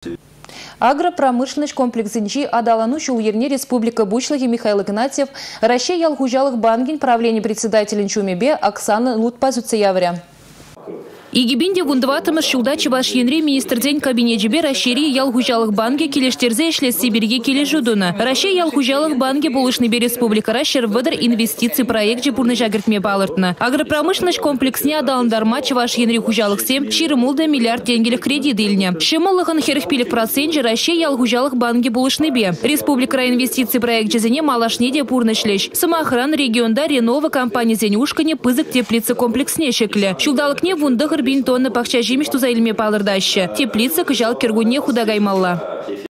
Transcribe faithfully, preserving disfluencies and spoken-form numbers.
Агропромышленность комплексинчи адалану шулерне Республика Бучлахи Михаил Игнатьев, Россия ялхужалых бангин правление председателя Чумебе Оксана Лутпазуцеявря. Игибинде вундватымыз шулда чеваш енре министр день кабинетжебе расшири ялхужалых банге келештерзе эшлес Сибирге келешудуна. Россия ялхужалых банге булышныбе республика расшир выдар инвестиций проект жепурны жагертме балыртна. Агропромышленность комплексне адаландарма чеваш енре хужалых сем ширымулда миллиард теңгелік кредит илне. Шимылыгын херхпилік процент же Россия ялхужалых банге булышныбе. Республика инвестиций проект жезене малашнеде пурны шлеш. Самоохран регионда Ренова компания зенюшкане пызык теплицы комплексне шекле. Шулдалыкне вундагыр бин тонны пахча жимиш туза илме палырдаще. Теплица кыжал кергуне худагаймалла.